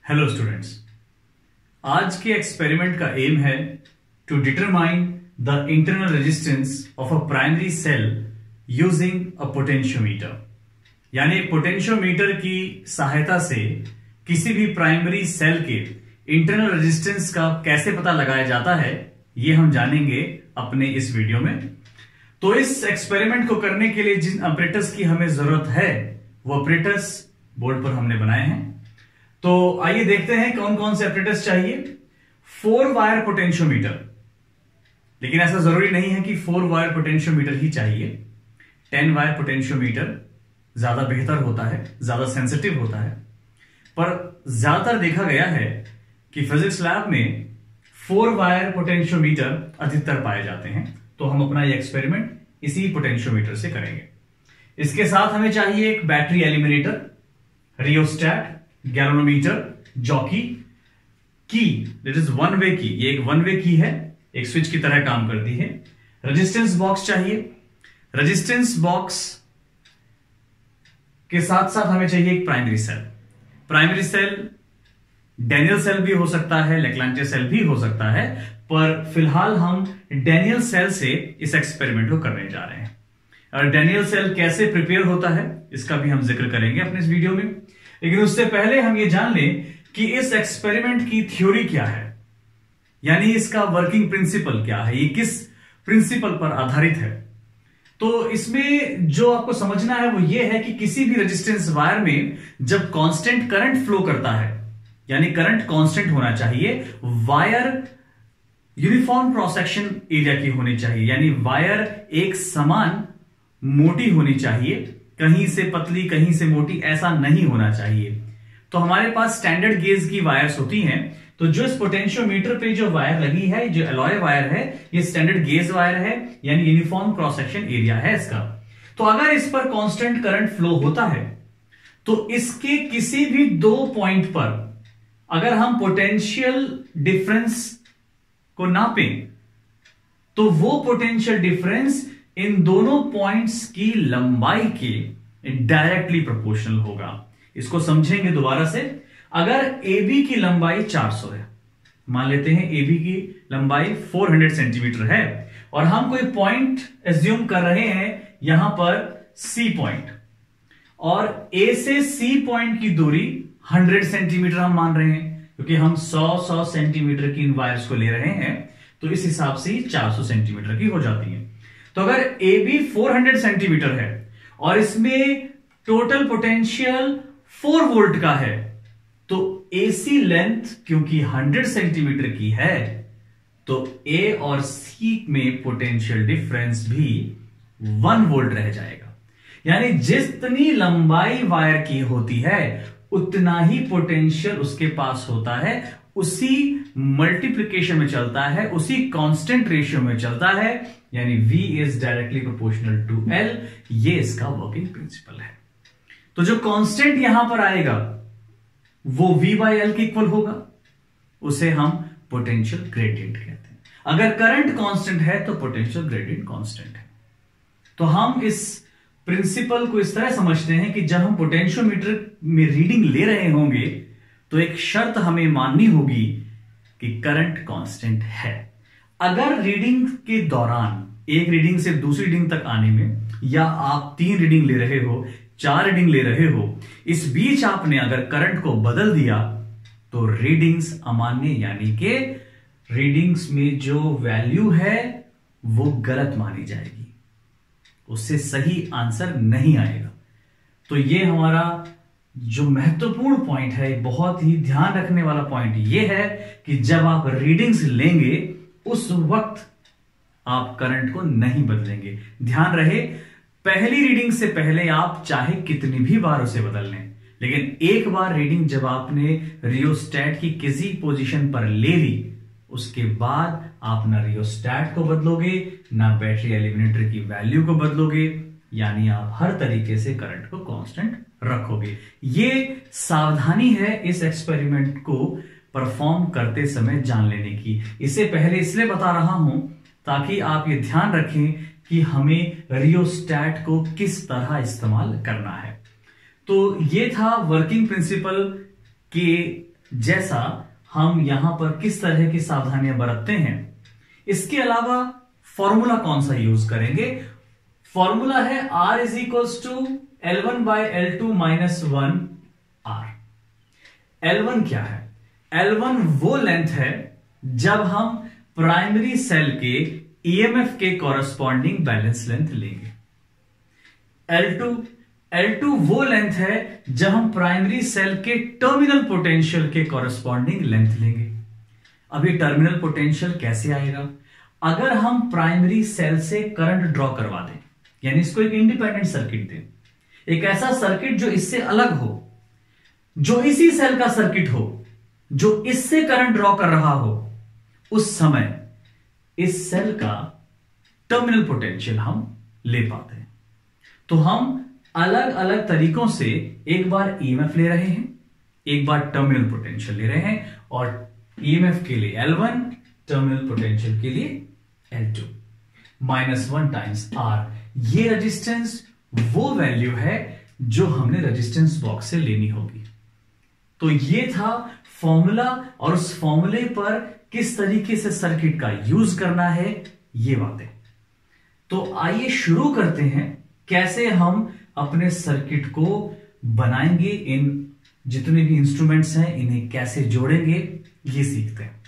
Hello students, आज के experiment का एम है to determine the internal resistance of a primary cell using a potentiometer. यानी potentiometer की सहायता से किसी भी प्राइमरी सेल के इंटरनल रेजिस्टेंस का कैसे पता लगाया जाता है, ये हम जानेंगे अपने इस वीडियो में। तो इस एक्सपेरिमेंट को करने के लिए जिन ऑपरेटर्स की हमें जरूरत है वो ऑपरेटर्स बोर्ड पर हमने बनाए हैं। तो आइए देखते हैं कौन कौन से ऑपरेटर्स चाहिए। 4 वायर पोटेंशियोमीटर, लेकिन ऐसा जरूरी नहीं है कि 4 वायर पोटेंशियोमीटर ही चाहिए। 10 वायर पोटेंशियोमीटर ज्यादा बेहतर होता है, ज्यादा सेंसिटिव होता है। पर ज्यादातर देखा गया है कि फिजिक्स लैब में 4 वायर पोटेंशियोमीटर अधिकतर पाए जाते हैं। तो हम अपना ये एक्सपेरिमेंट इसी पोटेंशियोमीटर से करेंगे। इसके साथ हमें चाहिए एक battery eliminator, rheostat, galvanometer, jockey, key, that is one way key. ये एक वन वे की है, एक स्विच की तरह काम करती है। रेजिस्टेंस बॉक्स चाहिए। रेजिस्टेंस बॉक्स के साथ साथ हमें चाहिए एक primary cell. Primary cell Daniell cell भी हो सकता है, लेक्लांचे सेल भी हो सकता है, पर फिलहाल हम डैनियल सेल से इस एक्सपेरिमेंट को करने जा रहे हैं। और डैनियल सेल कैसे प्रिपेयर होता है इसका भी हम जिक्र करेंगे अपने इस वीडियो में। लेकिन उससे पहले हम ये जान लें कि इस एक्सपेरिमेंट की थ्योरी क्या है, यानी इसका वर्किंग प्रिंसिपल क्या है, ये किस प्रिंसिपल पर आधारित है। तो इसमें जो आपको समझना है वो ये है कि किसी भी रेजिस्टेंस वायर में जब कांस्टेंट करंट फ्लो करता है, यानी करंट कांस्टेंट होना चाहिए, wire uniform cross section area की होनी चाहिए, यानी वायर एक समान मोटी होनी चाहिए, कहीं से पतली कहीं से मोटी ऐसा नहीं होना चाहिए। तो हमारे पास स्टैंडर्ड गेज की वायर्स होती हैं। तो जो इस पोटेंशियोमीटर पे जो वायर लगी है, जो एलॉय वायर है, ये स्टैंडर्ड गेज वायर है, यानी यूनिफॉर्म क्रॉस सेक्शन एरिया है इसका। तो अगर इस पर कांस्टेंट करंट फ्लो होता है तो इसके किसी भी 2 पॉइंट पर अगर हम पोटेंशियल डिफरेंस को नापें तो वो पोटेंशियल डिफरेंस इन दोनों पॉइंट्स की लंबाई के डायरेक्टली प्रोपोर्शनल होगा। इसको समझेंगे दोबारा से। अगर AB की लंबाई 400 है, मान लेते हैं AB की लंबाई 400 सेंटीमीटर है, और हम कोई पॉइंट एज्यूम कर रहे हैं यहां पर C पॉइंट, और A से C पॉइंट की दूरी 100 सेंटीमीटर हम मान रहे हैं, क्योंकि हम 100 सेंटीमीटर की इन वायर्स को ले रहे हैं, तो इस हिसाब से 400 सेंटीमीटर की हो जाती है। तो अगर AB 400 सेंटीमीटर है और इसमें टोटल पोटेंशियल 4 वोल्ट का है, तो AC लेंथ क्योंकि 100 सेंटीमीटर की है, तो A और C में पोटेंशियल डिफरेंस भी 1 वोल्ट रह जाएगा। यानी जितनी लंबाई वायर की होती है उतना ही पोटेंशियल उसके पास होता है, उसी मल्टीप्लिकेशन में चलता है, उसी कांस्टेंट रेशियो में चलता है, यानी V is directly proportional to L। ये इसका वर्किंग प्रिंसिपल है। तो जो कांस्टेंट यहां पर आएगा वो V बाय L के इक्वल होगा, उसे हम पोटेंशियल ग्रेडियंट कहते हैं। अगर करंट कांस्टेंट है तो पोटेंशियल ग्रेडियंट कांस्टेंट है। तो हम इस प्रिंसिपल को इस तरह समझते हैं कि जब हम पोटेंशियोमीटर में रीडिंग ले रहे होंगे तो एक शर्त हमें माननी होगी कि करंट कांस्टेंट है। अगर रीडिंग के दौरान एक रीडिंग से दूसरी रीडिंग तक आने में, या आप 3 रीडिंग ले रहे हो, 4 रीडिंग ले रहे हो, इस बीच आपने अगर करंट को बदल दिया तो रीडिंग्स अमान्य, यानी कि रीडिंग्स में जो वैल्यू है वो गलत मानी जाएगी, उससे सही आंसर नहीं आएगा। तो ये हमारा जो महत्वपूर्ण पॉइंट है, बहुत ही ध्यान रखने वाला पॉइंट ये है कि जब आप रीडिंग्स लेंगे उस वक्त आप करंट को नहीं बदलेंगे। ध्यान रहे, पहली रीडिंग से पहले आप चाहे कितनी भी बार उसे बदल लें, लेकिन एक बार रीडिंग जब आपने रियोस्टैट की किसी पोजीशन पर ले ली, उसके बाद आप ना रियोस्टैट को बदलोगे, ना बैटरी एलिमिनेटर की वैल्यू को बदलोगे, यानी आप हर तरीके से करंट को कांस्टेंट रखोगे। ये सावधानी है इस एक्सपेरिमेंट को परफॉर्म करते समय जान लेने की। इसे पहले इसलिए बता रहा हूं ताकि आप ये ध्यान रखें कि हमें रियोस्टैट को किस तरह इस्तेमाल करना है। तो ये था वर्किंग प्रिंसिपल के जैसा हम यहां पर किस तरह की सावधानियां बरतते हैं। इसके अलावा फॉर्मूला कौन सा यूज करेंगे? फॉर्मूला है R is equals to L1/L2-1 R। L1 क्या है? L1 वो लेंथ है जब हम प्राइमरी सेल के ईएमएफ के कॉरस्पॉन्डिंग बैलेंस लेंथ लेंगे। L2 वो लेंथ है जब हम प्राइमरी सेल के टर्मिनल पोटेंशियल के कॉरस्पॉन्डिंग लेंथ लेंगे। अब ये टर्मिनल पोटेंशियल कैसे आएगा? अगर हम प्राइमरी सेल से करंट ड्रॉ करवा दें, यानी इसको एक इंडिपेंडेंट सर्किट दें, एक ऐसा सर्किट जो इससे अलग हो, जो इसी सेल का सर्किट हो, जो इससे करंट ड्रॉ कर रहा हो, उस समय इस सेल का टर्मिनल पोटेंशियल हम ले पाते हैं। तो हम अलग अलग तरीकों से एक बार ईएमएफ ले रहे हैं, एक बार टर्मिनल पोटेंशियल ले रहे हैं, और ईएमएफ के लिए L1, टर्मिनल पोटेंशियल के लिए L2 -1 टाइम्स R। ये रेजिस्टेंस वो वैल्यू है जो हमने रेजिस्टेंस बॉक्स से लेनी होगी। तो ये था फॉर्मूला, और उस फॉर्मूले पर किस तरीके से सर्किट का यूज करना है, ये बातें। तो आइए शुरू करते हैं कैसे हम अपने सर्किट को बनाएंगे, इन जितने भी इंस्ट्रूमेंट्स हैं इन्हें कैसे जोड़ेंगे, ये सीखते हैं।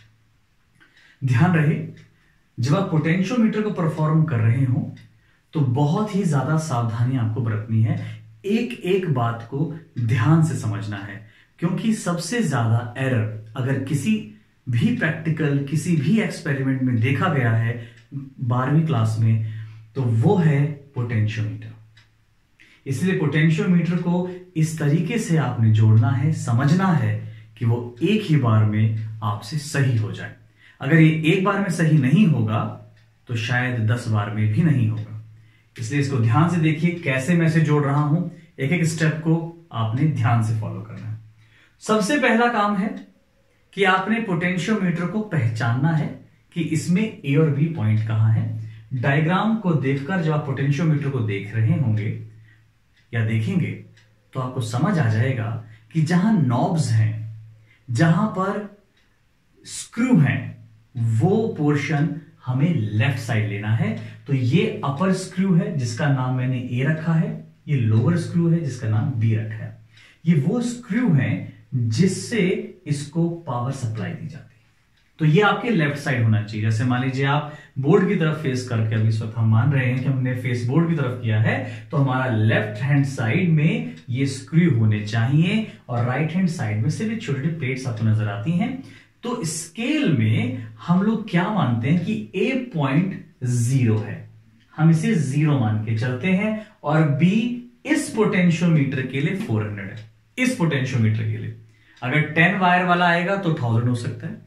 ध्यान रहे, जब आप पोटेंशियोमीटर को परफॉर्म कर रहे हो तो बहुत ही ज्यादा सावधानी आपको बरतनी है, एक एक बात को ध्यान से समझना है, क्योंकि सबसे ज्यादा एरर अगर किसी भी प्रैक्टिकल, किसी भी एक्सपेरिमेंट में देखा गया है 12वीं क्लास में, तो वो है पोटेंशियोमीटर। इसलिए पोटेंशियोमीटर को इस तरीके से आपने जोड़ना है, समझना है कि वो एक ही बार में आपसे सही हो जाए। अगर ये एक बार में सही नहीं होगा तो शायद 10 बार में भी नहीं होगा। इसलिए इसको ध्यान से देखिए कैसे मैं इसे जोड़ रहा हूं, एक एक स्टेप को आपने ध्यान से फॉलो करना है। सबसे पहला काम है कि आपने पोटेंशियोमीटर को पहचानना है कि इसमें ए और बी पॉइंट कहां है। डायग्राम को देखकर जब आप पोटेंशियोमीटर को देख रहे होंगे या देखेंगे तो आपको समझ आ जाएगा कि जहां नॉब्स हैं, जहां पर स्क्रू हैं, वो पोर्शन हमें लेफ्ट साइड लेना है। तो ये अपर स्क्रू है जिसका नाम मैंने ए रखा है, ये लोअर स्क्रू है जिसका नाम बी रखा है। ये वो स्क्रू हैं जिससे इसको पावर सप्लाई दी जाती है। तो ये आपके लेफ्ट साइड होना चाहिए। जैसे मान लीजिए आप बोर्ड की तरफ फेस करके, अभी इस वक्त हम मान रहे हैं कि हमने फेस बोर्ड की तरफ किया है, तो हमारा लेफ्ट हैंड साइड में ये स्क्रू होने चाहिए और राइट हैंड साइड में सिर्फ छोटी छोटी प्लेट्स आपको नजर आती हैं। तो स्केल में हम लोग क्या मानते हैं कि ए पॉइंट 0 है, हम इसे 0 मान के चलते हैं, और बी इस पोटेंशियोमीटर के लिए 400 है। इस पोटेंशियोमीटर के लिए अगर 10 वायर वाला आएगा तो 1000 हो सकता है,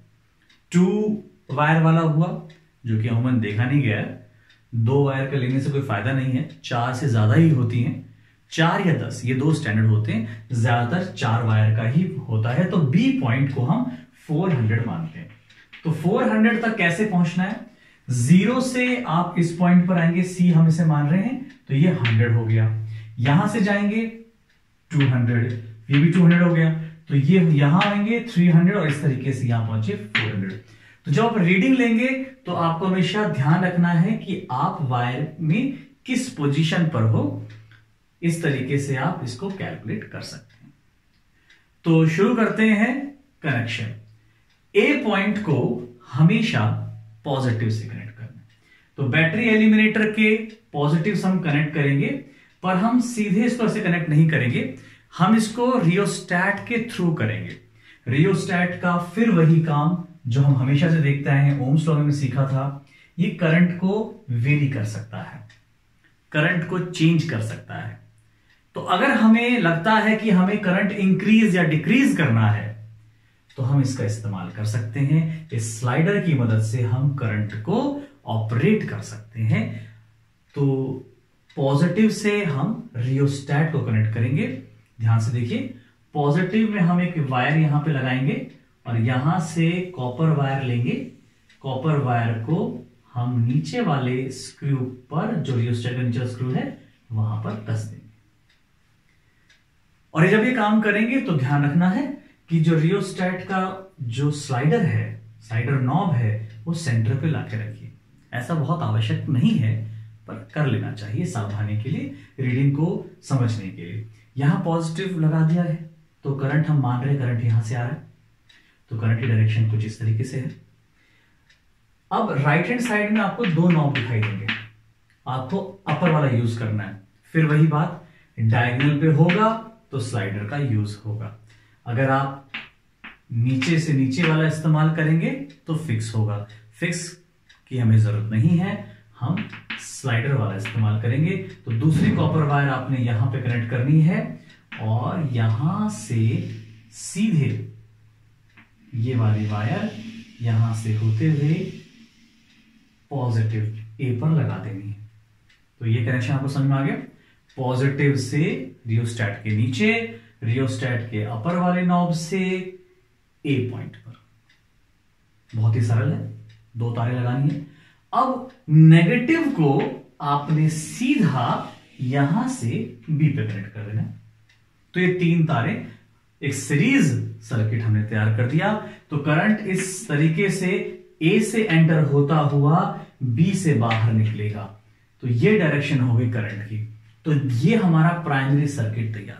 2 वायर वाला हुआ जो कि अमूमन देखा नहीं गया है, 2 वायर का लेने से कोई फायदा नहीं है, 4 से ज्यादा ही होती हैं, 4 या 10 ये 2 स्टैंडर्ड होते हैं, ज्यादातर 4 वायर का ही होता है। तो बी पॉइंट को हम 400 मानते हैं। तो 400 तक कैसे पहुंचना है? 0 से आप इस पॉइंट पर आएंगे, सी हम इसे मान रहे हैं, तो ये 100 हो गया। यहां से जाएंगे 200, ये भी 200 हो गया, तो ये यहां आएंगे 300 और इस तरीके से यहां पहुंचे 400। तो जब आप रीडिंग लेंगे तो आपको हमेशा ध्यान रखना है कि आप वायर में किस पोजीशन पर हो, इस तरीके से आप इसको कैलकुलेट कर सकते हैं। तो शुरू करते हैं कनेक्शन। ए पॉइंट को हमेशा पॉजिटिव से कनेक्ट करना है, तो बैटरी एलिमिनेटर के पॉजिटिव हम कनेक्ट करेंगे, पर हम सीधे इसको ऐसे कनेक्ट नहीं करेंगे, हम इसको रियोस्टैट के थ्रू करेंगे। रियोस्टैट का फिर वही काम जो हम हमेशा से देखते आए हैं, ओम्स लॉ में सीखा था, ये करंट को वेरी कर सकता है, करंट को चेंज कर सकता है। तो अगर हमें लगता है कि हमें करंट इंक्रीज या डिक्रीज करना है तो हम इसका इस्तेमाल कर सकते हैं। इस स्लाइडर की मदद से हम करंट को ऑपरेट कर सकते हैं। तो पॉजिटिव से हम रियोस्टैट को कनेक्ट करेंगे। ध्यान से देखिए, पॉजिटिव में हम एक वायर यहां पे लगाएंगे और यहां से कॉपर वायर लेंगे, कॉपर वायर को हम नीचे वाले स्क्रू पर, जो रियोस्टैट का नीचे स्क्रू है, वहां पर कस देंगे। और जब ये काम करेंगे तो ध्यान रखना है कि जो रियोस्टेट का जो स्लाइडर है, स्लाइडर नॉब है, वो सेंटर पे लाके रखिए। ऐसा बहुत आवश्यक नहीं है, पर कर लेना चाहिए सावधानी के लिए, रीडिंग को समझने के लिए। यहां पॉजिटिव लगा दिया है तो करंट हम मान रहे हैं करंट यहां से आ रहा है, तो करंट की डायरेक्शन कुछ इस तरीके से है। अब राइट हैंड साइड में आपको दो नॉब दिखाई देंगे, आपको अपर वाला यूज करना है। फिर वही बात, डायगोनल पे होगा तो स्लाइडर का यूज होगा। अगर आप नीचे से नीचे वाला इस्तेमाल करेंगे तो फिक्स होगा। फिक्स की हमें जरूरत नहीं है, हम स्लाइडर वाला इस्तेमाल करेंगे। तो दूसरी कॉपर वायर आपने यहां पे कनेक्ट करनी है और यहां से सीधे ये वाली वायर यहां से होते हुए पॉजिटिव ए पर लगा देनी है। तो ये कनेक्शन आपको समझ में आ गया। पॉजिटिव से रियोस्टेट के नीचे, रियोस्टेट के अपर वाले नॉब से ए पॉइंट पर। बहुत ही सरल है, दो तारे लगानी है। अब नेगेटिव को आपने सीधा यहां से बी पे कनेक्ट कर देना है। तो ये तीन तारे, एक सीरीज सर्किट हमने तैयार कर दिया। तो करंट इस तरीके से ए से एंटर होता हुआ बी से बाहर निकलेगा। तो ये डायरेक्शन हो गई करंट की। तो ये हमारा प्राइमरी सर्किट तैयार हो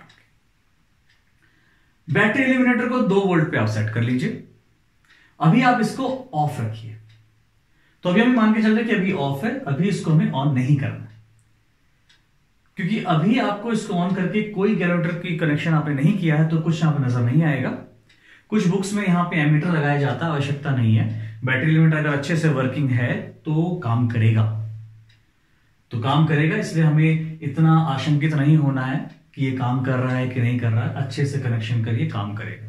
गया। बैटरी एलिमिनेटर को 2 वोल्ट पे आप सेट कर लीजिए। अभी आप इसको ऑफ रखिए। तो अभी हम मान के चल रहे कि अभी ऑफ है, अभी इसको हमें ऑन नहीं करना है, क्योंकि अभी आपको इसको ऑन करके कोई कैलकुलेटर की कनेक्शन आपने नहीं किया है तो कुछ यहां पर नजर नहीं आएगा। कुछ बुक्स में यहां पे एमीटर लगाया जाता है, आवश्यकता नहीं है। बैटरी लिमिटर अगर अच्छे से वर्किंग है तो काम करेगा, तो काम करेगा। इसलिए हमें इतना आशंकित नहीं होना है कि ये काम कर रहा है कि नहीं कर रहा है। अच्छे से कनेक्शन करिए, काम करेगा।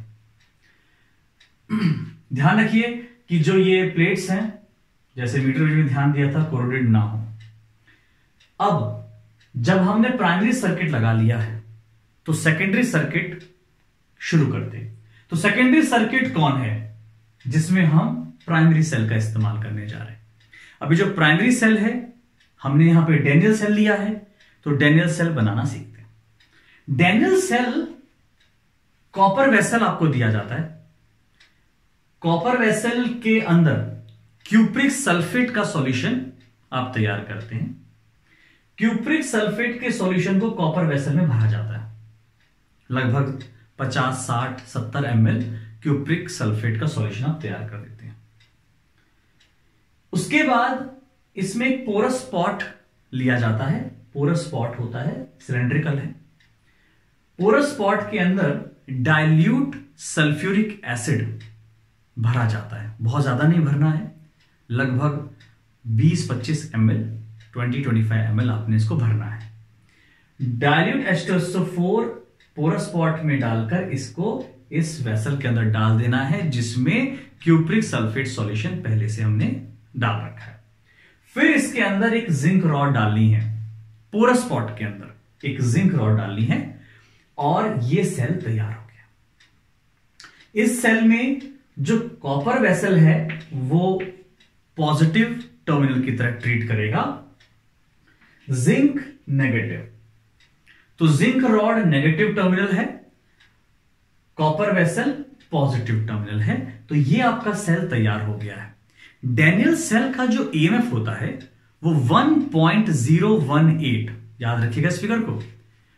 ध्यान रखिए कि जो ये प्लेट्स हैं, जैसे मीटर में ध्यान दिया था, कोरोडेड ना हो। अब जब हमने प्राइमरी सर्किट लगा लिया है तो सेकेंडरी सर्किट शुरू करते हैं। तो सेकेंडरी सर्किट कौन है जिसमें हम प्राइमरी सेल का इस्तेमाल करने जा रहे हैं। अभी जो प्राइमरी सेल है, हमने यहां पे डैनियल सेल लिया है, तो डैनियल सेल बनाना सीखते हैं। डैनियल सेल कॉपर वेसल आपको दिया जाता है। कॉपर वेसल के अंदर क्यूप्रिक सल्फेट का सॉल्यूशन आप तैयार करते हैं। क्यूप्रिक सल्फेट के सॉल्यूशन को कॉपर वेसल में भरा जाता है। लगभग 50, 60, 70 ml क्यूप्रिक सल्फेट का सॉल्यूशन आप तैयार कर देते हैं। उसके बाद इसमें एक पोरस स्पॉट लिया जाता है। पोरस स्पॉट होता है, सिलेंड्रिकल है। पोरस स्पॉट के अंदर डाइल्यूट सल्फ्यूरिक एसिड भरा जाता है। बहुत ज्यादा नहीं भरना है, लगभग 20-25 ml, 20-25 ml आपने इसको भरना है। डाइल्यूट H2SO4 पोरस स्पॉट में डालकर इसको इस वेसल के अंदर डाल देना है, जिसमें क्यूप्रिक सल्फेट सॉल्यूशन पहले से हमने डाल रखा है। फिर इसके अंदर एक जिंक रॉड डालनी है। पोरस स्पॉट के अंदर एक जिंक रॉड डालनी है और यह सेल तैयार हो गया। इस सेल में जो कॉपर वेसल है वो पॉजिटिव टर्मिनल की तरह ट्रीट करेगा, जिंक नेगेटिव। तो जिंक रॉड नेगेटिव टर्मिनल है, कॉपर वेसल पॉजिटिव टर्मिनल है। तो ये आपका सेल तैयार हो गया है। डैनियल सेल का जो ईएमएफ होता है वो 1.018, याद रखिएगा इस फिगर को,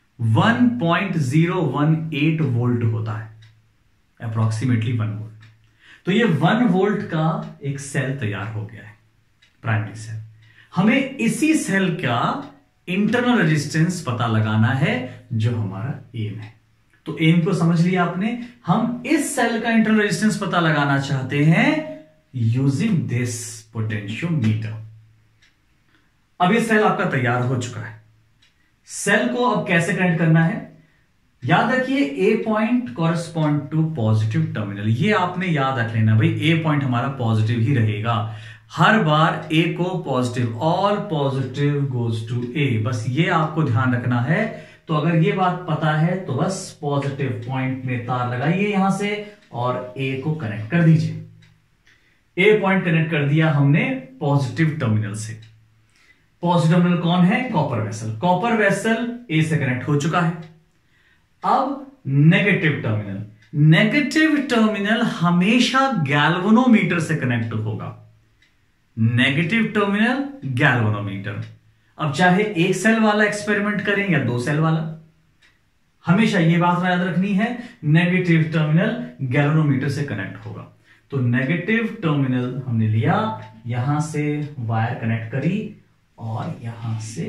1.018 वोल्ट होता है, अप्रोक्सीमेटली 1 वोल्ट। तो ये 1 वोल्ट का एक सेल तैयार हो गया है, प्राइमरी सेल। हमें इसी सेल का इंटरनल रेजिस्टेंस पता लगाना है, जो हमारा एम है। तो एम को समझ लिया आपने। हम इस सेल का इंटरनल रेजिस्टेंस पता लगाना चाहते हैं यूजिंग दिस पोटेंशियोमीटर। अब ये सेल आपका तैयार हो चुका है। सेल को अब कैसे कनेक्ट करना है, याद रखिए A point correspond to positive terminal. ये आपने याद रख लेना भाई, ए पॉइंट हमारा पॉजिटिव ही रहेगा हर बार। ए को positive, all positive goes to A, बस ये आपको ध्यान रखना है। तो अगर ये बात पता है तो बस पॉजिटिव पॉइंट में तार लगाइए यहां से और ए को कनेक्ट कर दीजिए। ए पॉइंट कनेक्ट कर दिया हमने पॉजिटिव टर्मिनल से। पॉजिटिव टर्मिनल कौन है, copper vessel. Copper vessel A से कनेक्ट हो चुका है। अब नेगेटिव टर्मिनल, नेगेटिव टर्मिनल हमेशा गैल्वेनोमीटर से कनेक्ट होगा। Negative terminal galvanometer. अब चाहे एक सेल वाला एक्सपेरिमेंट करें या दो सेल वाला, हमेशा यह बात याद रखनी है, नेगेटिव टर्मिनल गैल्वेनोमीटर से कनेक्ट होगा। तो नेगेटिव टर्मिनल हमने लिया, यहां से वायर कनेक्ट करी और यहां से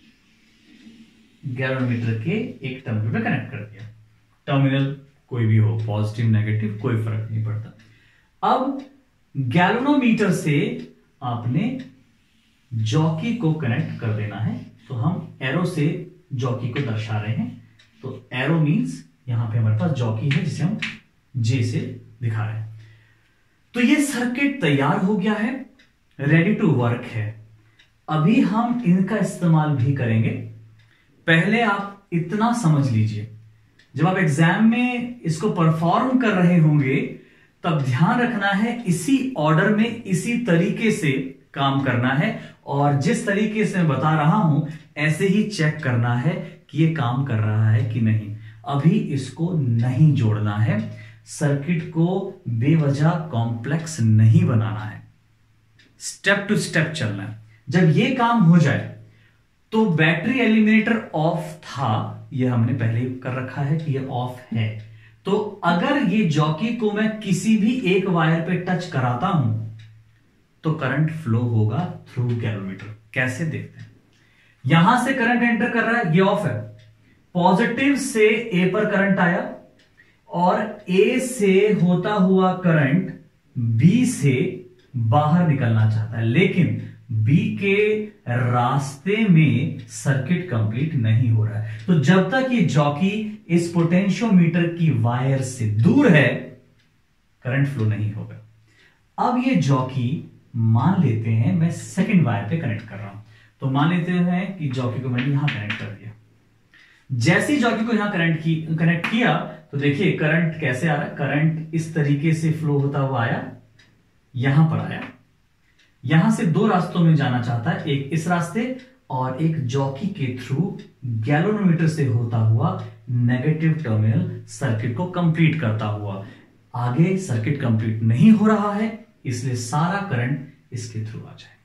गैल्वेनोमीटर के एक टर्मिनल पे कनेक्ट कर दिया। टर्मिनल कोई भी हो, पॉजिटिव नेगेटिव कोई फर्क नहीं पड़ता। अब गैल्वेनोमीटर से आपने जॉकी को कनेक्ट कर देना है। तो हम एरो से जॉकी को दर्शा रहे हैं। तो एरो मींस यहां पे हमारे पास जॉकी है जिसे हम जे से दिखा रहे हैं। तो ये सर्किट तैयार हो गया है, रेडी टू वर्क है। अभी हम इनका इस्तेमाल भी करेंगे। पहले आप इतना समझ लीजिए, जब आप एग्जाम में इसको परफॉर्म कर रहे होंगे तब ध्यान रखना है इसी ऑर्डर में, इसी तरीके से काम करना है और जिस तरीके से मैं बता रहा हूं ऐसे ही चेक करना है कि ये काम कर रहा है कि नहीं। अभी इसको नहीं जोड़ना है, सर्किट को बेवजह कॉम्प्लेक्स नहीं बनाना है, स्टेप टू स्टेप चलना है। जब ये काम हो जाए तो बैटरी एलिमिनेटर ऑफ था, ये हमने पहले कर रखा है कि ये ऑफ है। तो अगर ये जॉकी को मैं किसी भी एक वायर पे टच कराता हूं तो करंट फ्लो होगा थ्रू गैल्वेनोमीटर। कैसे देखते हैं, यहां से करंट एंटर कर रहा है, ये ऑफ है। पॉजिटिव से ए पर करंट आया और ए से होता हुआ करंट बी से बाहर निकलना चाहता है, लेकिन बी के रास्ते में सर्किट कंप्लीट नहीं हो रहा है। तो जब तक ये जॉकी इस पोटेंशियोमीटर की वायर से दूर है करंट फ्लो नहीं होगा। अब ये जॉकी मान लेते हैं मैं सेकंड वायर पे कनेक्ट कर रहा हूं। तो मान लेते हैं कि जॉकी को मैंने यहां कनेक्ट कर दिया। जैसे ही जॉकी को यहां कनेक्ट किया तो देखिए करंट कैसे आ रहा है, करंट इस तरीके से फ्लो होता हुआ आया, यहां पर आया। यहां से दो रास्तों में जाना चाहता है, एक इस रास्ते और एक जॉकी के थ्रू गैल्वेनोमीटर से होता हुआ नेगेटिव टर्मिनल सर्किट को कंप्लीट करता हुआ। आगे सर्किट कंप्लीट नहीं हो रहा है, इसलिए सारा करंट इसके थ्रू आ जाएगा।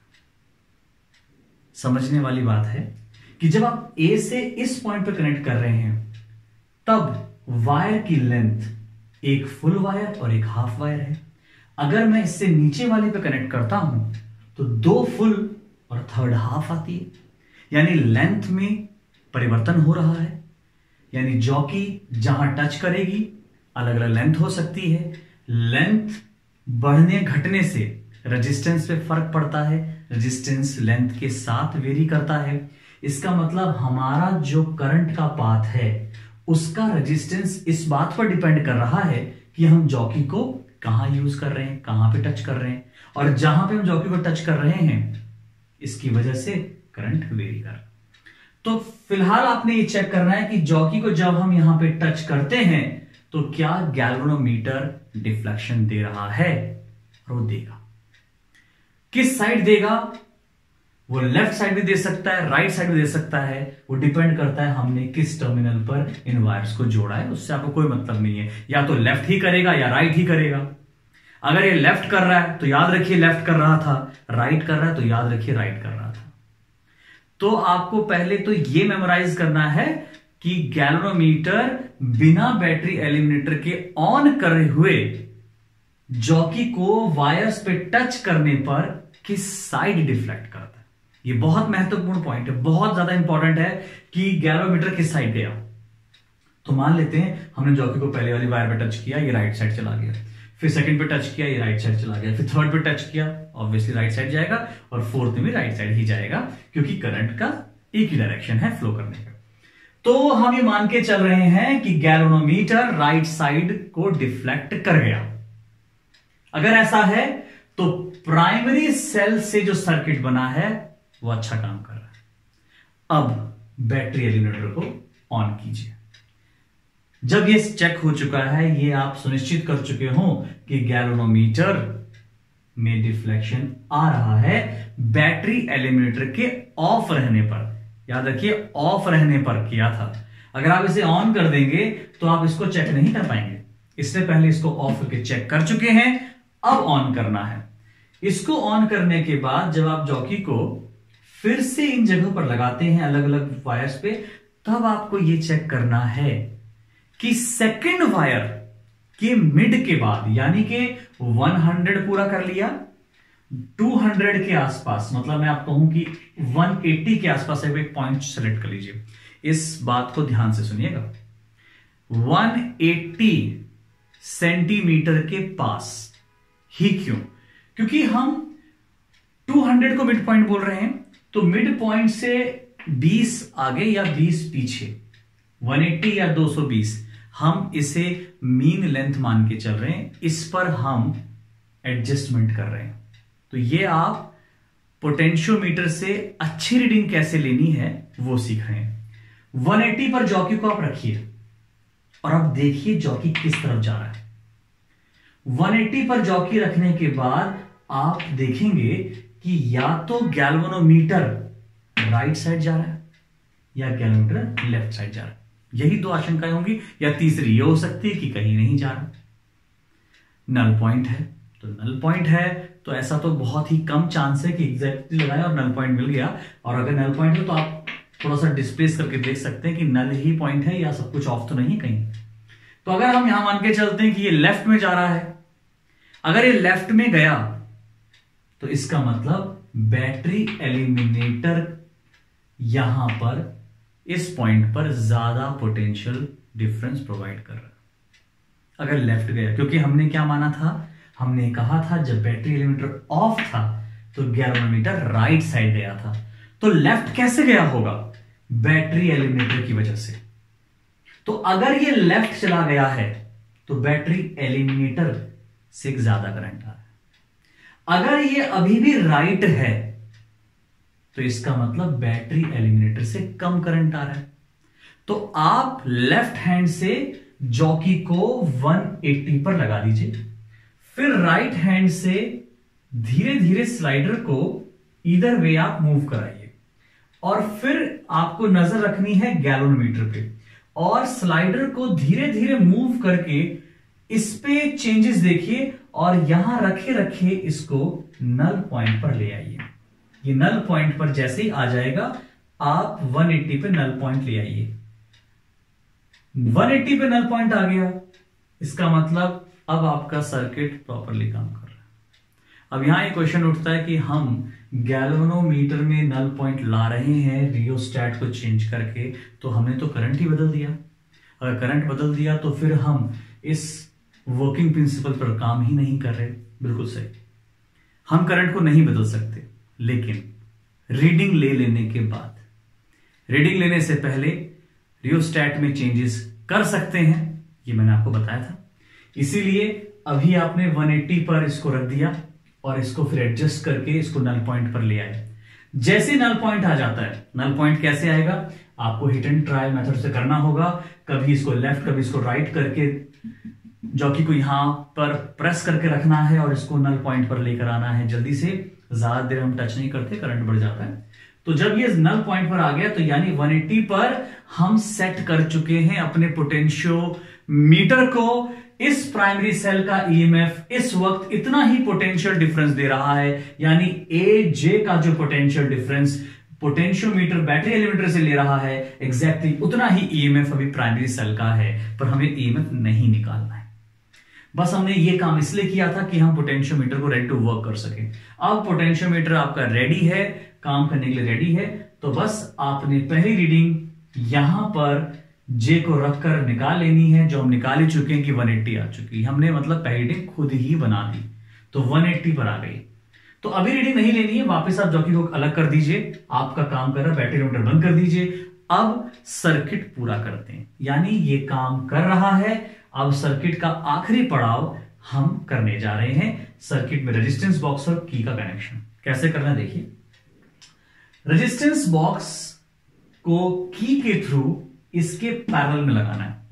समझने वाली बात है कि जब आप ए से इस पॉइंट पर कनेक्ट कर रहे हैं तब वायर की लेंथ एक फुल वायर और एक हाफ वायर है। अगर मैं इससे नीचे वाले पे कनेक्ट करता हूं तो दो फुल और थर्ड हाफ आती है, यानी लेंथ में परिवर्तन हो रहा है। यानी जॉकी जहां टच करेगी अलग अलग लेंथ हो सकती है। लेंथ बढ़ने घटने से रेजिस्टेंस पे फर्क पड़ता है, रेजिस्टेंस लेंथ के साथ वेरी करता है। इसका मतलब हमारा जो करंट का पाथ है उसका रेजिस्टेंस इस बात पर डिपेंड कर रहा है कि हम जॉकी को कहां यूज कर रहे हैं, कहां पे टच कर रहे हैं, और जहां पे हम जॉकी को टच कर रहे हैं इसकी वजह से करंट वेरी कर। तो फिलहाल आपने ये चेक करना है कि जॉकी को जब हम यहां पे टच करते हैं तो क्या गैल्वेनोमीटर डिफ्लेक्शन दे रहा है, और वो देगा। किस साइड देगा, वो लेफ्ट साइड भी दे सकता है, राइट साइड भी दे सकता है, वो डिपेंड करता है हमने किस टर्मिनल पर इन वायर्स को जोड़ा है, उससे आपको कोई मतलब नहीं है। या तो लेफ्ट ही करेगा या राइट ही करेगा। अगर ये लेफ्ट कर रहा है तो याद रखिए लेफ्ट कर रहा था, राइट कर रहा है तो याद रखिए राइट कर रहा था। तो आपको पहले तो ये मेमोराइज करना है कि गैल्वेनोमीटर बिना बैटरी एलिमिनेटर के ऑन करे हुए जॉकी को वायर्स पे टच करने पर किस साइड डिफ्लेक्ट करता है। ये बहुत महत्वपूर्ण पॉइंट है, बहुत ज्यादा इंपॉर्टेंट है कि गैल्वेनोमीटर किस साइड गया। तो मान लेते हैं हमने जॉकी को पहले वाली वायर पे टच किया, ये राइट साइड चला गया, फिर सेकंड पे टच किया, ये राइट साइड चला गया, फिर थर्ड पे टच किया, ऑब्वियसली राइट साइड जाएगा, और फोर्थ में भी राइट साइड ही जाएगा क्योंकि करंट का एक ही डायरेक्शन है फ्लो करने का। तो हम ये मान के चल रहे हैं कि गैल्वेनोमीटर राइट साइड को डिफ्लेक्ट कर गया। अगर ऐसा है तो प्राइमरी सेल से जो सर्किट बना है वो अच्छा काम कर रहा है। अब बैटरी एलिमिनेटर को ऑन कीजिए। जब ये चेक हो चुका है, ये आप सुनिश्चित कर चुके हो कि गैल्वेनोमीटर में डिफ्लेक्शन आ रहा है बैटरी एलिमिनेटर के ऑफ रहने पर। याद रखिए ऑफ रहने पर किया था। अगर आप इसे ऑन कर देंगे तो आप इसको चेक नहीं कर पाएंगे। इससे पहले इसको ऑफ करके चेक कर चुके हैं, अब ऑन करना है। इसको ऑन करने के बाद जब आप जॉकी को फिर से इन जगहों पर लगाते हैं अलग अलग वायर्स पे, तब आपको यह चेक करना है कि सेकंड वायर के मिड के बाद, यानी कि 100 पूरा कर लिया, 200 के आसपास, मतलब मैं आपको कहूं कि 180 के आसपास एक पॉइंट सेलेक्ट कर लीजिए। इस बात को ध्यान से सुनिएगा, 180 सेंटीमीटर के पास ही। क्यों? क्योंकि हम 200 को मिड पॉइंट बोल रहे हैं, तो मिड पॉइंट से 20 आगे या 20 पीछे, 180 या 220, हम इसे मीन लेंथ मान के चल रहे हैं, इस पर हम एडजस्टमेंट कर रहे हैं। तो ये आप पोटेंशियोमीटर से अच्छी रीडिंग कैसे लेनी है वो सीख रहे हैं। 180 पर जॉकी को आप रखिए और अब देखिए जॉकी किस तरफ जा रहा है। 180 पर जॉकी रखने के बाद आप देखेंगे कि या तो गैल्वेनोमीटर राइट साइड जा रहा है या गैल्वेनोमीटर लेफ्ट साइड जा रहा है। यही दो आशंकाएं होंगी, या तीसरी ये हो सकती है कि कहीं नहीं जा रहा। नल पॉइंट है तो नल पॉइंट है, तो ऐसा तो बहुत ही कम चांस है कि एग्जैक्टली लगाए और नल पॉइंट मिल गया। और अगर नल पॉइंट है तो आप थोड़ा सा डिस्प्लेस करके देख सकते हैं कि नल ही पॉइंट है या सब कुछ ऑफ तो नहीं कहीं। तो अगर हम यहां मान के चलते हैं कि ये लेफ्ट में जा रहा है, अगर ये लेफ्ट में गया तो इसका मतलब बैटरी एलिमिनेटर यहां पर इस पॉइंट पर ज्यादा पोटेंशियल डिफरेंस प्रोवाइड कर रहा है। अगर लेफ्ट गया, क्योंकि हमने क्या माना था, हमने कहा था जब बैटरी एलिमिनेटर ऑफ था तो गैल्वेनोमीटर राइट साइड गया था। तो लेफ्ट कैसे गया होगा? बैटरी एलिमिनेटर की वजह से। तो अगर ये लेफ्ट चला गया है तो बैटरी एलिमिनेटर से ज्यादा करंट आ रहा है। अगर ये अभी भी राइट है तो इसका मतलब बैटरी एलिमिनेटर से कम करंट आ रहा है। तो आप लेफ्ट हैंड से जॉकी को 180 पर लगा दीजिए, फिर राइट हैंड से धीरे धीरे स्लाइडर को इधर वे आप मूव कराइए, और फिर आपको नजर रखनी है गैल्वेनोमीटर पे, और स्लाइडर को धीरे धीरे मूव करके इस पे चेंजेस देखिए, और यहां रखे रखे इसको नल पॉइंट पर ले आइए। ये नल पॉइंट पर जैसे ही आ जाएगा आप 180 पे नल पॉइंट ले आइए। 180 पे नल पॉइंट आ गया, इसका मतलब अब आपका सर्किट प्रॉपरली काम कर रहा है। अब यहां एक क्वेश्चन उठता है कि हम गैल्वेनोमीटर में नल पॉइंट ला रहे हैं रियोस्टैट को चेंज करके, तो हमने तो करंट ही बदल दिया। अगर करंट बदल दिया तो फिर हम इस वर्किंग प्रिंसिपल पर काम ही नहीं कर रहे। बिल्कुल सही, हम करंट को नहीं बदल सकते, लेकिन रीडिंग ले लेने के बाद, रीडिंग लेने से पहले रियोस्टैट में चेंजेस कर सकते हैं, ये मैंने आपको बताया था। इसीलिए अभी आपने 180 पर इसको रख दिया और इसको फिर एडजस्ट करके इसको नल पॉइंट पर ले आए। जैसे नल पॉइंट आ जाता है, नल पॉइंट कैसे आएगा, आपको हिट एंड ट्रायल मेथड से करना होगा। कभी इसको लेफ्ट कभी इसको राइट करके जॉकी को यहां पर प्रेस करके रखना है और इसको नल पॉइंट पर लेकर आना है जल्दी से। ज्यादा देर हम टच नहीं करते, करंट बढ़ जाता है। तो जब ये नल पॉइंट पर आ गया तो यानी 180 पर हम सेट कर चुके हैं अपने पोटेंशियोमीटर को। इस प्राइमरी सेल का ईएमएफ इस वक्त इतना ही पोटेंशियल डिफरेंस दे रहा है, यानी ए जे का जो potential difference potentiometer battery eliminator से ले रहा है, एग्जैक्टली उतना ही ईएमएफ अभी प्राइमरी सेल का है, पर हमें ईएमएफ नहीं निकालना है। बस हमने ये काम इसलिए किया था कि हम पोटेंशियोमीटर को रेडी टू वर्क कर सके। अब पोटेंशियोमीटर आपका रेडी है, काम करने के लिए रेडी है, तो बस आपने पहली रीडिंग यहां पर जे को रखकर निकाल लेनी है, जो हम निकाल ही चुके हैं कि 180 आ चुकी। हमने मतलब पहली रीडिंग खुद ही बना दी, तो 180 पर आ गई। तो अभी रीडिंग नहीं लेनी है, वापस आप जॉकी को अलग कर दीजिए, आपका काम कर रहा है, बैटरी एलिमिनेटर बंद कर दीजिए। अब सर्किट पूरा करते हैं, यानी ये काम कर रहा है। अब सर्किट का आखिरी पड़ाव हम करने जा रहे हैं, सर्किट में रेजिस्टेंस बॉक्स और की का कनेक्शन कैसे करना है देखिए। रेजिस्टेंस बॉक्स को की के थ्रू इसके पैरेलल में लगाना है।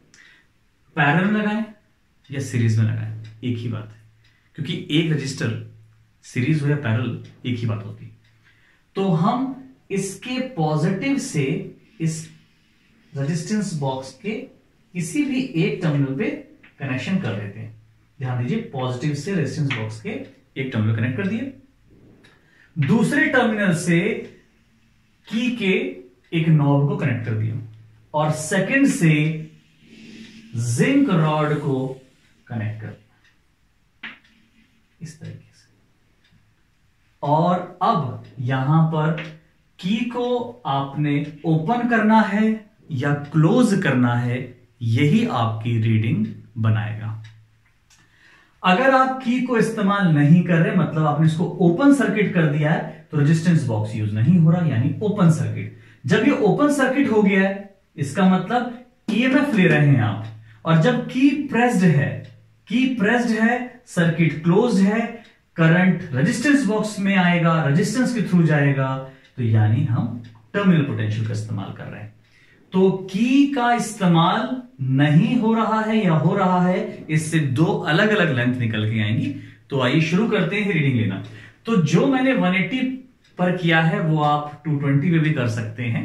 पैरेलल में लगाएं या सीरीज में लगाएं, एक ही बात है, क्योंकि एक रजिस्टर सीरीज हो या पैरेलल एक ही बात होती है। तो हम इसके पॉजिटिव से इस रेजिस्टेंस बॉक्स के किसी भी एक टर्मिनल पे कनेक्शन कर देते हैं। ध्यान दीजिए, पॉजिटिव से रेजिस्टेंस बॉक्स के एक टर्मिनल कनेक्ट कर दिए, दूसरे टर्मिनल से की के एक नॉब को कनेक्ट कर दिया और सेकंड से जिंक रॉड को कनेक्ट कर दिया इस तरीके से। और अब यहां पर की को आपने ओपन करना है या क्लोज करना है, यही आपकी रीडिंग बनाएगा। अगर आप की को इस्तेमाल नहीं कर रहे, मतलब आपने इसको ओपन सर्किट कर दिया है, तो रेजिस्टेंस बॉक्स यूज नहीं हो रहा, यानी ओपन सर्किट। जब ये ओपन सर्किट हो गया है, इसका मतलब ईएमएफ ले रहे हैं आप। और जब की प्रेस्ड है, सर्किट क्लोज्ड है, करंट रेजिस्टेंस बॉक्स में आएगा, रेजिस्टेंस के थ्रू जाएगा, तो यानी हम टर्मिनल पोटेंशियल का इस्तेमाल कर रहे हैं। तो की का इस्तेमाल नहीं हो रहा है या हो रहा है, इससे दो अलग अलग लेंथ निकल के आएंगी। तो आइए शुरू करते हैं रीडिंग लेना। तो जो मैंने 180 पर किया है वो आप 220 पे भी कर सकते हैं,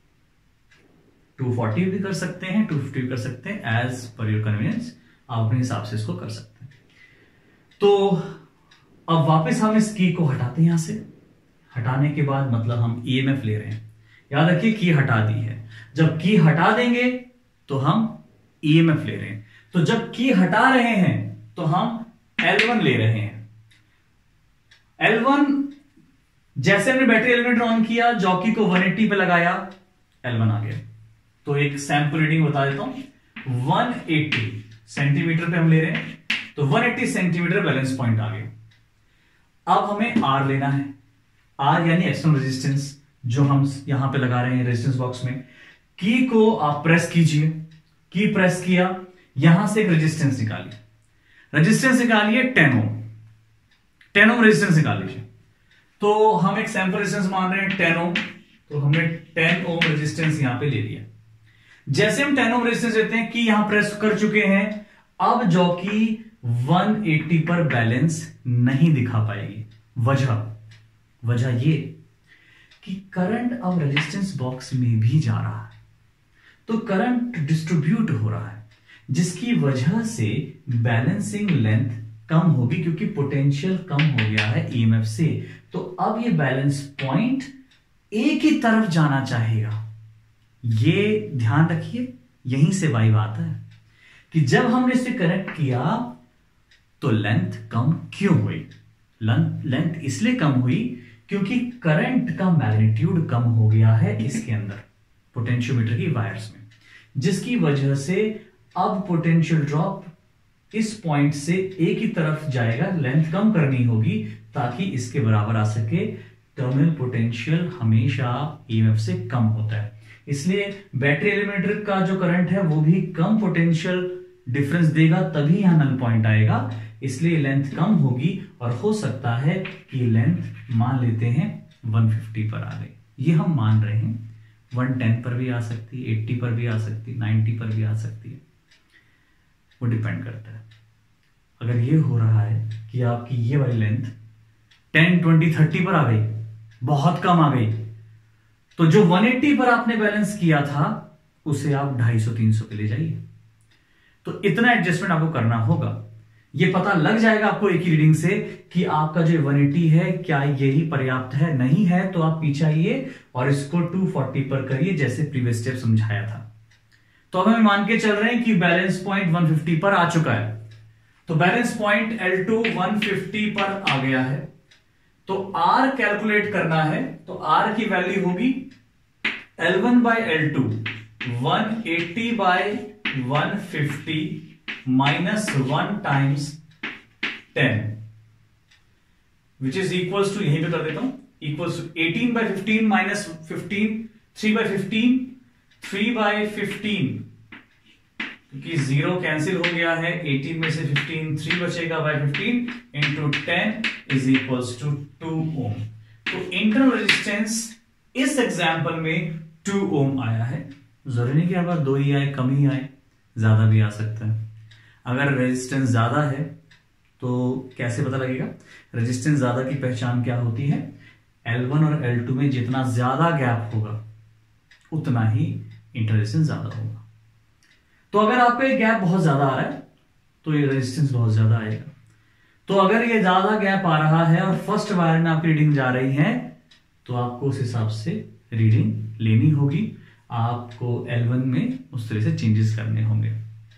240 भी कर सकते हैं, 250 भी कर सकते हैं, एज पर योर कन्वीनियंस आप अपने हिसाब से इसको कर सकते हैं। तो अब वापस हम इस की को हटाते हैं। यहां से हटाने के बाद मतलब हम ईएमएफ ले रहे हैं। याद रखिए की हटा दी है, जब की हटा देंगे तो हम ईएमएफ ले रहे हैं। तो जब की हटा रहे हैं तो हम L1 ले रहे हैं। L1 जैसे हमने बैटरी एलिमेंट ऑन किया, जॉकी को 180 पे लगाया, L1 आ गया। तो एक सैंपल रीडिंग बता देता हूं, 180 सेंटीमीटर पे हम ले रहे हैं, तो 180 सेंटीमीटर बैलेंस पॉइंट आ गया। अब हमें R लेना है, R यानी एक्सटर्नल रेजिस्टेंस जो हम यहां पे लगा रहे हैं रेजिस्टेंस बॉक्स में। की को आप प्रेस कीजिए, की प्रेस किया, यहां से एक रेजिस्टेंस निकालिए, रेजिस्टेंस निकालिए 10 ओम, 10 ओम रेजिस्टेंस निकाल लीजिए। तो हम एक सैंपल रेजिस्टेंस मान रहे हैं 10 ओम, तो हमने 10 ओम रेजिस्टेंस यहां पे ले लिया। जैसे हम 10 ओम रेजिस्टेंस लेते हैं, की यहां प्रेस कर चुके हैं, अब जॉकी 180 पर बैलेंस नहीं दिखा पाएगी। वजह ये कि करंट अब रेजिस्टेंस बॉक्स में भी जा रहा है, तो करंट डिस्ट्रीब्यूट हो रहा है, जिसकी वजह से बैलेंसिंग लेंथ कम होगी, क्योंकि पोटेंशियल कम हो गया है ईएमएफ से। तो अब ये बैलेंस पॉइंट एक ही तरफ जाना चाहेगा। ये ध्यान रखिए, यहीं से वाइब आता है कि जब हमने इसे कनेक्ट किया तो लेंथ कम क्यों हुई। लेंथ इसलिए कम हुई क्योंकि करंट का मैग्नीट्यूड कम हो गया है इसके अंदर पोटेंशियोमीटर की वायर्स में, जिसकी वजह से अब पोटेंशियल ड्रॉप इस पॉइंट से एक ही तरफ जाएगा। लेंथ कम करनी होगी ताकि इसके बराबर आ सके। टर्मिनल पोटेंशियल हमेशा ईएमएफ से कम होता है, इसलिए बैटरी एलिमेंटर का जो करंट है वो भी कम पोटेंशियल डिफरेंस देगा, तभी यहां नल पॉइंट आएगा। इसलिए लेंथ कम होगी और हो सकता है कि लेंथ मान लेते हैं 150 पर आ गई, ये हम मान रहे हैं। 110 पर भी आ सकती है, 80 पर भी आ सकती है, 90 पर भी आ सकती है, वो डिपेंड करता है। अगर ये हो रहा है कि आपकी ये वाली लेंथ 10, 20, 30 पर आ गई, बहुत कम आ गई, तो जो 180 पर आपने बैलेंस किया था उसे आप 250, 300 पे ले जाइए। तो इतना एडजस्टमेंट आपको करना होगा। ये पता लग जाएगा आपको एक ही रीडिंग से कि आपका जो 180 है क्या यही पर्याप्त है। नहीं है तो आप पीछे आइए और इसको 240 पर करिए, जैसे प्रीवियस स्टेप समझाया था। तो अब हम मान के चल रहे हैं कि बैलेंस पॉइंट 150 पर आ चुका है, तो बैलेंस पॉइंट L2 150 पर आ गया है। तो R कैलकुलेट करना है, तो R की वैल्यू होगी L1 by L2 180 by 150 minus 1 times 10 which is equals to, यहीं पे कर देता हूं, equals to 18 by 15 minus 15, 3 by 15, 3 by 15, क्योंकि 0 कैंसिल हो गया है, 18 में से 15 3 बचेगा, by 15 into 10 is equals to 2 ohm। तो इंटरनल रेजिस्टेंस इस एग्जाम्पल में 2 ohm आया है। जरूरी नहीं कि हर बार 2 ही आए, कम ही आए, ज्यादा भी आ सकता है। अगर रेजिस्टेंस ज्यादा है तो कैसे पता लगेगा? रेजिस्टेंस ज्यादा की पहचान क्या होती है? L1 और L2 में जितना ज्यादा गैप होगा उतना ही इंटर रेजिस्टेंस ज्यादा होगा। तो अगर आपका गैप बहुत ज्यादा आ रहा है तो ये रेजिस्टेंस बहुत ज्यादा आएगा। तो अगर ये ज्यादा गैप आ रहा है और फर्स्ट वायर में आपकी रीडिंग जा रही है तो आपको उस हिसाब से रीडिंग लेनी होगी, आपको L1 में उस तरह से चेंजेस करने होंगे।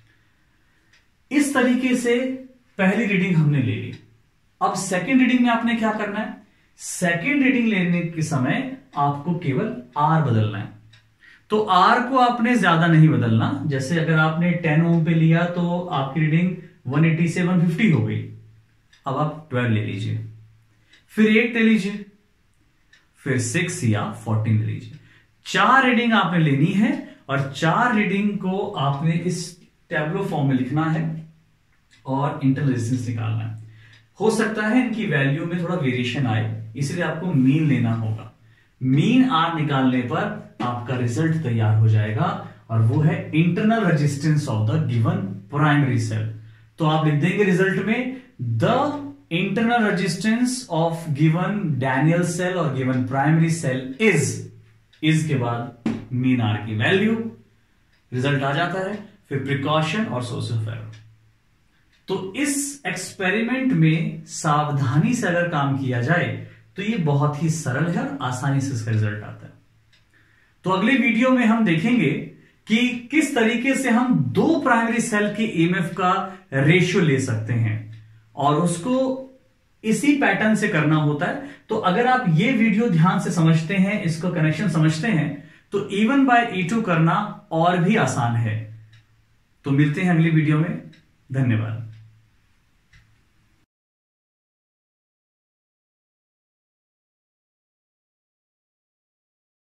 इस तरीके से पहली रीडिंग हमने ले ली। अब सेकेंड रीडिंग में आपने क्या करना है, सेकेंड रीडिंग लेने के समय आपको केवल R बदलना है। तो R को आपने ज्यादा नहीं बदलना, जैसे अगर आपने 10 ओम पे लिया तो आपकी रीडिंग 180 से 150 हो गई। अब आप 12 ले लीजिए, फिर 8 ले लीजिए, फिर 6 या 14 ले लीजिए। 4 रीडिंग आपने लेनी है और 4 रीडिंग को आपने इस टैब्लो फॉर्म में लिखना है और इंटरनल रेजिस्टेंस निकालना है। हो सकता है इनकी वैल्यू में थोड़ा वेरिएशन आए, इसलिए आपको मीन लेना होगा। मीन R निकालने पर आपका रिजल्ट तैयार हो जाएगा और वो है internal resistance of the given primary cell. तो आप लिख देंगे रिजल्ट में the internal resistance of given Daniell cell और गिवन प्राइमरी सेल इज के बाद मीन R की वैल्यू, रिजल्ट आ जाता है। फिर प्रिकॉशन और सोर्स ऑफ एरर। तो इस एक्सपेरिमेंट में सावधानी से अगर काम किया जाए तो ये बहुत ही सरल है और आसानी से इसका रिजल्ट आता है। तो अगले वीडियो में हम देखेंगे कि किस तरीके से हम दो प्राइमरी सेल के ईएमएफ का रेशियो ले सकते हैं और उसको इसी पैटर्न से करना होता है। तो अगर आप ये वीडियो ध्यान से समझते हैं, इसको कनेक्शन समझते हैं, तो E1 by E2 करना और भी आसान है। तो मिलते हैं अगली वीडियो में। धन्यवाद।